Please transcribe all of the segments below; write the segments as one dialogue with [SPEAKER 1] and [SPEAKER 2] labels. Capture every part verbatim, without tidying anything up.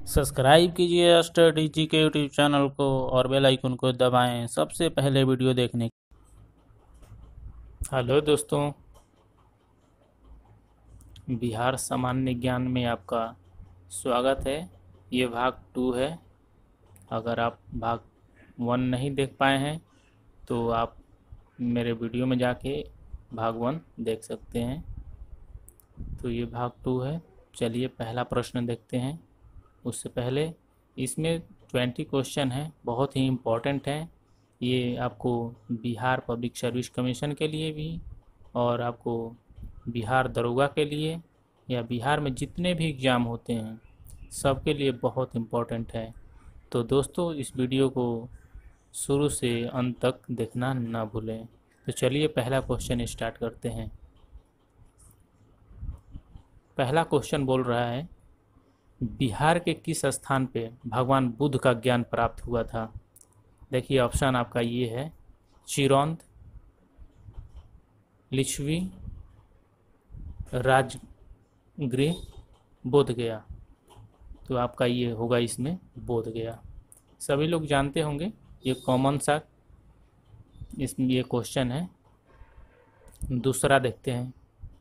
[SPEAKER 1] Subscribe कीजिए study जी के YouTube channel को और बेल आइकन को दबाएं सबसे पहले वीडियो देखने। हेलो दोस्तों, बिहार सामान्य ज्ञान में आपका स्वागत है। ये भाग टू है। अगर आप भाग वन नहीं देख पाए हैं तो आप मेरे वीडियो में जाके भाग वन देख सकते हैं। तो ये भाग टू है। चलिए पहला प्रश्न देखते हैं। उससे पहले इसमें ट्वेंटी क्वेश्चन है, बहुत ही इम्पोर्टेंट है। ये आपको बिहार पब्लिक सर्विस कमीशन के लिए भी और आपको बिहार दरोगा के लिए या बिहार में जितने भी एग्ज़ाम होते हैं सबके लिए बहुत इम्पोर्टेंट है। तो दोस्तों इस वीडियो को शुरू से अंत तक देखना ना भूलें। तो चलिए पहला क्वेश्चन स्टार्ट करते हैं। पहला क्वेश्चन बोल रहा है, बिहार के किस स्थान पे भगवान बुद्ध का ज्ञान प्राप्त हुआ था? देखिए ऑप्शन आपका ये है, चिरौंद, लिच्छवी, राजगृह, बोधगया। तो आपका ये होगा इसमें बोधगया। सभी लोग जानते होंगे, ये कॉमन सा इसमें ये क्वेश्चन है। दूसरा देखते हैं,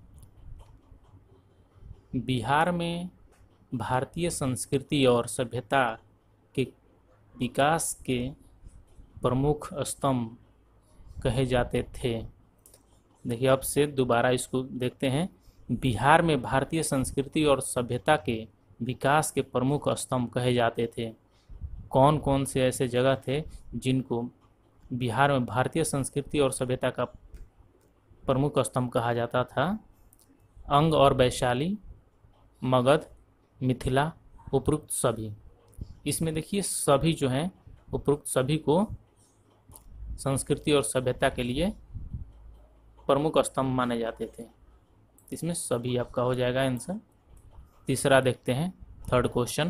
[SPEAKER 1] बिहार में भारतीय संस्कृति और सभ्यता के विकास के प्रमुख स्तंभ कहे जाते थे। देखिए अब से दोबारा इसको देखते हैं। बिहार में भारतीय संस्कृति और सभ्यता के विकास के प्रमुख स्तंभ कहे जाते थे। कौन कौन से ऐसे जगह थे जिनको बिहार में भारतीय संस्कृति और सभ्यता का प्रमुख स्तंभ कहा जाता था? अंग और वैशाली, मगध, मिथिला, उपरोक्त सभी। इसमें देखिए सभी जो हैं उपरोक्त सभी को संस्कृति और सभ्यता के लिए प्रमुख स्तंभ माने जाते थे। इसमें सभी आपका हो जाएगा आंसर। तीसरा देखते हैं, थर्ड क्वेश्चन,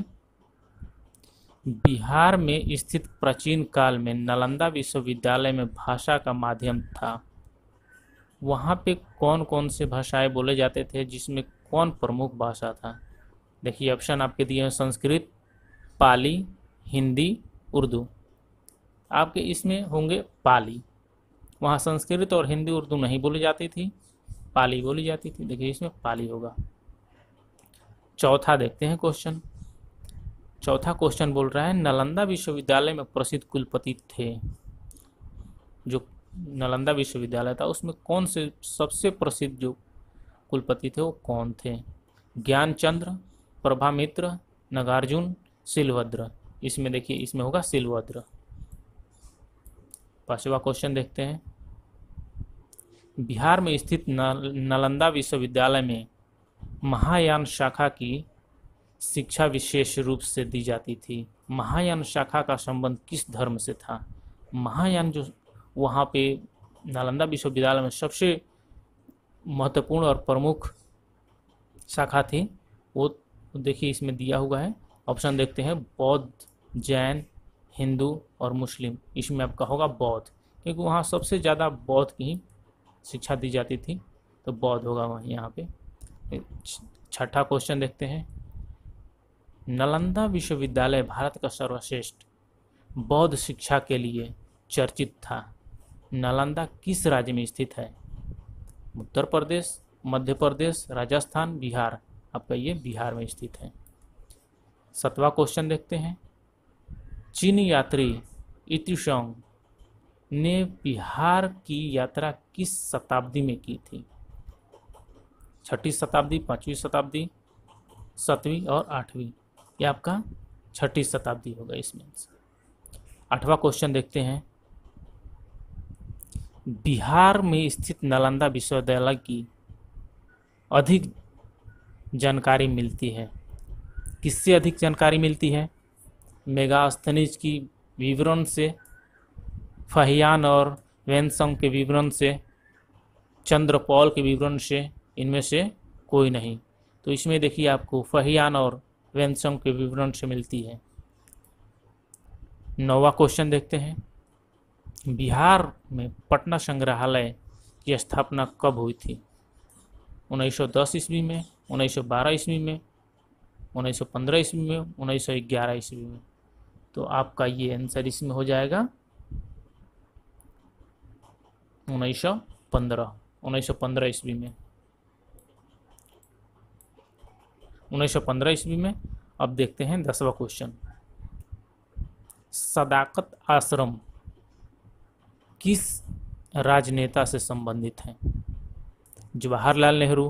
[SPEAKER 1] बिहार में स्थित प्राचीन काल में नालंदा विश्वविद्यालय में भाषा का माध्यम था। वहाँ पे कौन कौन से भाषाएं बोले जाते थे, जिसमें कौन प्रमुख भाषा था? देखिए ऑप्शन आपके दिए हैं, संस्कृत, पाली, हिंदी, उर्दू। आपके इसमें होंगे पाली। वहाँ संस्कृत और हिंदी उर्दू नहीं बोली जाती थी, पाली बोली जाती थी। देखिए इसमें पाली होगा। चौथा देखते हैं क्वेश्चन। चौथा क्वेश्चन बोल रहा है, नालंदा विश्वविद्यालय में प्रसिद्ध कुलपति थे। जो नालंदा विश्वविद्यालय था उसमें कौन से सबसे प्रसिद्ध जो कुलपति थे वो कौन थे? ज्ञानचंद्र, प्रभामित्र, नागार्जुन, शिलभद्र। इसमें देखिए इसमें होगा शिलभद्र। पांचवा क्वेश्चन देखते हैं, बिहार में स्थित नालंदा विश्वविद्यालय में महायान शाखा की शिक्षा विशेष रूप से दी जाती थी। महायान शाखा का संबंध किस धर्म से था? महायान जो वहाँ पे नालंदा विश्वविद्यालय में सबसे महत्वपूर्ण और प्रमुख शाखा थी वो देखिए इसमें दिया हुआ है। ऑप्शन देखते हैं, बौद्ध, जैन, हिंदू और मुस्लिम। इसमें आपका होगा बौद्ध, क्योंकि वहाँ सबसे ज़्यादा बौद्ध की ही शिक्षा दी जाती थी, तो बौद्ध होगा वहीं यहाँ पे। छठा क्वेश्चन देखते हैं, नालंदा विश्वविद्यालय भारत का सर्वश्रेष्ठ बौद्ध शिक्षा के लिए चर्चित था। नालंदा किस राज्य में स्थित है? उत्तर प्रदेश, मध्य प्रदेश, राजस्थान, बिहार। आपका ये बिहार में स्थित है। सातवां क्वेश्चन देखते हैं, चीनी यात्री इतुशोंग ने बिहार की यात्रा किस शताब्दी में की थी? छठी शताब्दी, पांचवी शताब्दी, सातवीं और आठवीं। ये आपका छठी शताब्दी होगा इसमें। आठवां क्वेश्चन देखते हैं, बिहार में स्थित नालंदा विश्वविद्यालय की अधिक जानकारी मिलती है। किससे अधिक जानकारी मिलती है? मेगास्थनीज की विवरण से, फहियान और वेनसंग के विवरण से, चंद्रपॉल के विवरण से, इनमें से कोई नहीं। तो इसमें देखिए आपको फहियान और वेनसंग के विवरण से मिलती है। नौवां क्वेश्चन देखते हैं, बिहार में पटना संग्रहालय की स्थापना कब हुई थी? उन्नीस सौ दस ईस्वी में, उन्नीस सौ बारह ईस्वी में, उन्नीस सौ पंद्रह ईस्वी में, उन्नीस सौ ग्यारह ईस्वी में। तो आपका ये आंसर इसमें हो जाएगा उन्नीस सौ पंद्रह उन्नीस सौ पंद्रह ईस्वी में उन्नीस सौ पंद्रह ईस्वी में। अब देखते हैं दसवां क्वेश्चन। सदाकत आश्रम किस राजनेता से संबंधित है? जवाहरलाल नेहरू,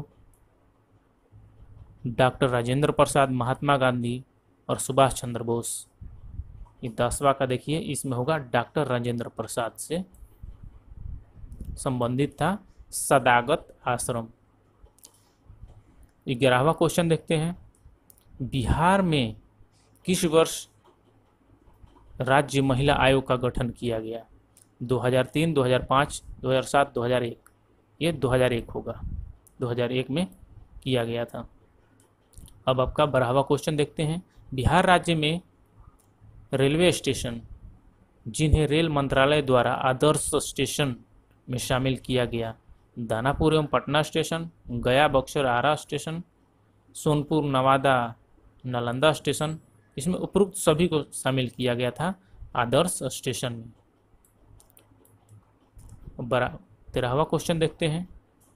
[SPEAKER 1] डॉक्टर राजेंद्र प्रसाद, महात्मा गांधी और सुभाष चंद्र बोस। ये दसवां का देखिए, इसमें होगा डॉक्टर राजेंद्र प्रसाद से संबंधित था सदाकत आश्रम। ग्यारहवां क्वेश्चन देखते हैं। बिहार में किस वर्ष राज्य महिला आयोग का गठन किया गया? दो हज़ार तीन, दो हज़ार पाँच, दो हज़ार सात, दो हज़ार एक। ये दो हज़ार एक होगा, दो हज़ार एक में किया गया था। अब आपका बारहवां क्वेश्चन देखते हैं। बिहार राज्य में रेलवे स्टेशन जिन्हें रेल मंत्रालय द्वारा आदर्श स्टेशन में शामिल किया गया, दानापुर एवं Patna station, Gaya Buxar Ara station, Sonpur Nawada Nalanda station, इसमें उपरोक्त सभी को शामिल किया गया था आदर्श स्टेशन में। बड़ा तेरहवां क्वेश्चन देखते हैं।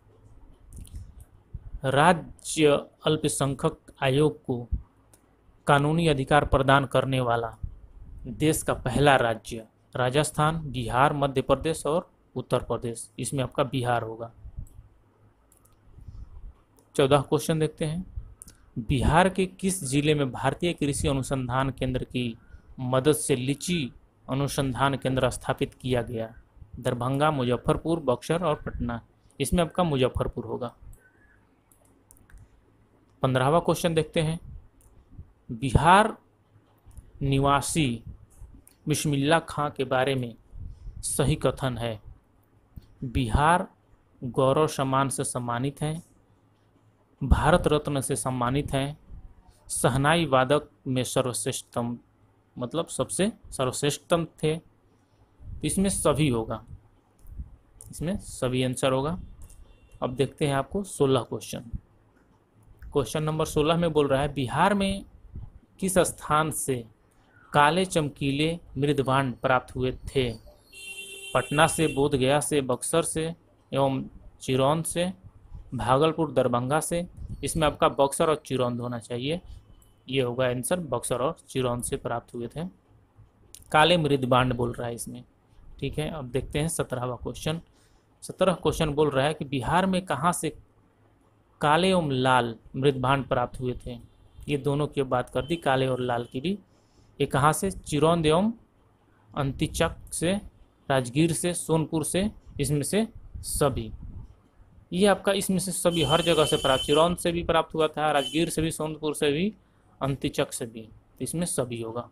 [SPEAKER 1] राज्य अल्पसंख्यक आयोग को कानूनी अधिकार प्रदान करने वाला देश का पहला राज्य राजस्थान, बिहार, मध्य प्रदेश और उत्तर प्रदेश। इसमें आपका बिहार होगा। चौदह क्वेश्चन देखते हैं। बिहार के किस जिले में भारतीय कृषि अनुसंधान केंद्र की मदद से लीची अनुसंधान केंद्र स्थापित किया गया? दरभंगा, मुजफ्फरपुर, बक्सर और पटना। इसमें आपका मुजफ्फरपुर होगा। पंद्रहवां क्वेश्चन देखते हैं। बिहार निवासी बिस्मिल्लाह खां के बारे में सही कथन है? बिहार गौरव सम्मान से सम्मानित हैं, भारत रत्न से सम्मानित हैं, शहनाई वादक में सर्वश्रेष्ठतम, मतलब सबसे सर्वश्रेष्ठतम थे। इसमें सभी होगा, इसमें सभी आंसर होगा। अब देखते हैं आपको सोलह क्वेश्चन। क्वेश्चन नंबर सोलह में बोल रहा है, बिहार में किस स्थान से काले चमकीले मृदभांड प्राप्त हुए थे? पटना से, बोधगया से, बक्सर से एवं चिरौंद से, भागलपुर, दरभंगा से। इसमें आपका बक्सर और चिरौंद होना चाहिए। ये होगा आंसर, बक्सर और चिरौंद से प्राप्त हुए थे। काले मृदभांड बोल रहा है इसमें। ठीक है, अब देखते हैं सत्रहवां क्वेश्चन। सत्रह क्वेश्चन बोल रहा है कि बिहार में कहाँ से काले एवं लाल मृदभांड प्राप्त हुए थे? ये दोनों की बात कर दी, काले और लाल की भी। ये कहाँ से? चिरौंद एवं अंतिचक से, राजगीर से, सोनपुर से, इसमें से सभी। ये आपका इसमें से सभी हर जगह से प्राप्त, चिरौंद से भी प्राप्त हुआ था, राजगीर से भी, सोनपुर से भी, अंतिचक से भी। इसमें सभी होगा।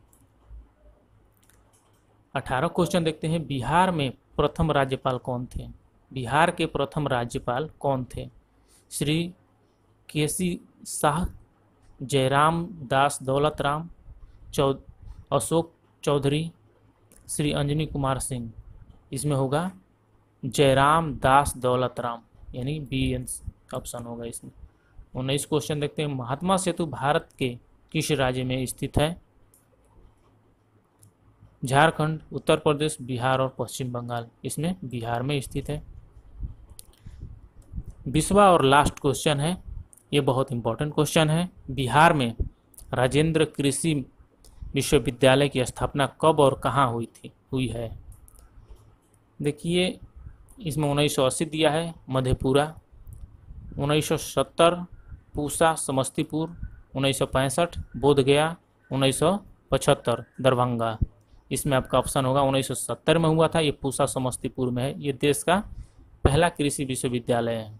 [SPEAKER 1] अठारह क्वेश्चन देखते हैं। बिहार में प्रथम राज्यपाल कौन थे? बिहार के प्रथम राज्यपाल कौन थे? श्री केसी शाह, जयराम दास दौलत राम, चौ अशोक चौधरी, श्री अंजनी कुमार सिंह। इसमें होगा जयराम दास दौलत राम, यानी बी ऑप्शन होगा इसमें। उन्नीस क्वेश्चन देखते हैं। महात्मा सेतु भारत के किस राज्य में स्थित है? झारखंड, उत्तर प्रदेश, बिहार और पश्चिम बंगाल। इसमें बिहार में स्थित है। बीसवां और लास्ट क्वेश्चन है, ये बहुत इंपॉर्टेंट क्वेश्चन है। बिहार में राजेंद्र कृषि विश्वविद्यालय की स्थापना कब और कहाँ हुई थी हुई है? देखिए, इसमें उन्नीस सौ अस्सी दिया है मधेपुरा, उन्नीस सौ सत्तर पूसा समस्तीपुर, उन्नीस सौ पैंसठ बोधगया, उन्नीस सौ पचहत्तर दरभंगा। इसमें आपका ऑप्शन होगा उन्नीस सौ सत्तर में हुआ था। ये पूसा समस्तीपुर में है। ये देश का पहला कृषि विश्वविद्यालय है।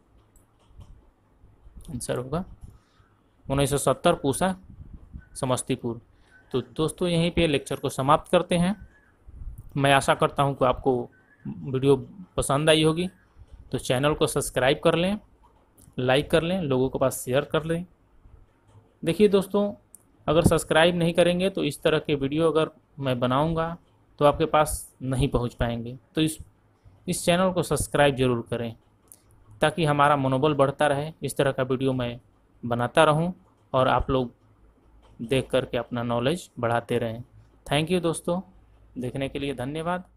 [SPEAKER 1] आंसर होगा उन्नीस सौ सत्तर पूसा समस्तीपुर। तो दोस्तों, यहीं पे लेक्चर को समाप्त करते हैं। मैं आशा करता हूं कि आपको वीडियो पसंद आई होगी। तो चैनल को सब्सक्राइब कर लें, लाइक कर लें, लोगों के पास शेयर कर लें। देखिए दोस्तों, अगर सब्सक्राइब नहीं करेंगे तो इस तरह के वीडियो अगर मैं बनाऊंगा तो आपके पास नहीं पहुंच पाएंगे। तो इस इस चैनल को सब्सक्राइब ज़रूर करें ताकि हमारा मनोबल बढ़ता रहे। इस तरह का वीडियो मैं बनाता रहूं और आप लोग देख करके अपना नॉलेज बढ़ाते रहें। थैंक यू दोस्तों, देखने के लिए धन्यवाद।